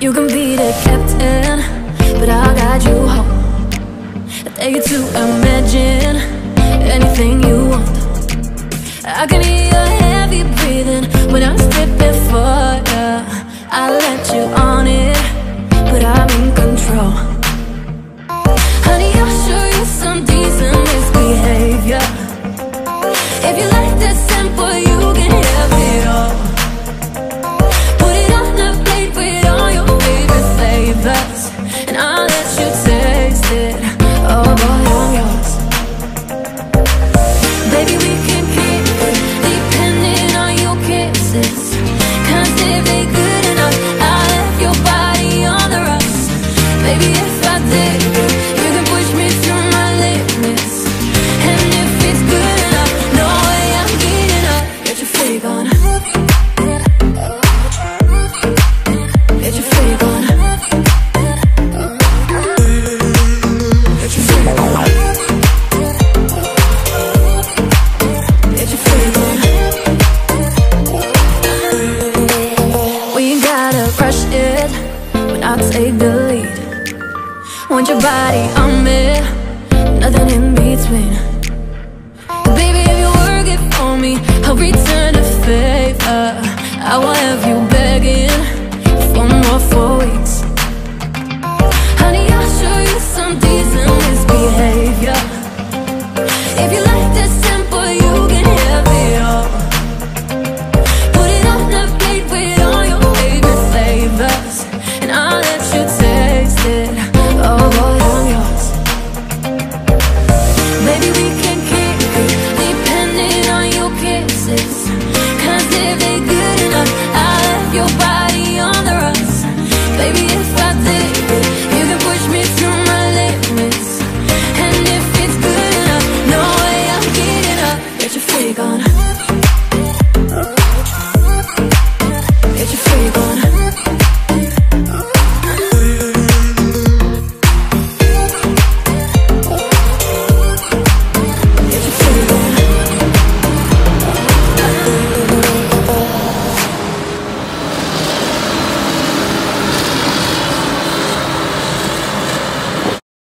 You can be the captain, but I'll guide you home. I dare you to imagine anything you want. I can hear your heavy breathing when I'm stepping for you. I'll let you on it, but I'm in control. Honey, I'll show you some decent misbehavior. If you like that simple, you can have it all. Put it on the plate with all your favorite flavors, and I'll let you taste it. Oh boy, I'm yours. Baby, we can keep it depending on your kisses, 'cause if they good enough, I'll have your body on the rocks. Baby, if I did it, you can push me through my limits. And if it's good enough, no way I'm getting up. Get your freak on. Get your freak on. Get your freak on. Get your freak on. We ain't gotta rush it when I take the lead. Want your body on me, nothing in between. Baby, if you work it for me, I'll return the favor. I will have you begging for more for weeks. Honey, I'll show you some decent misbehavior. If you like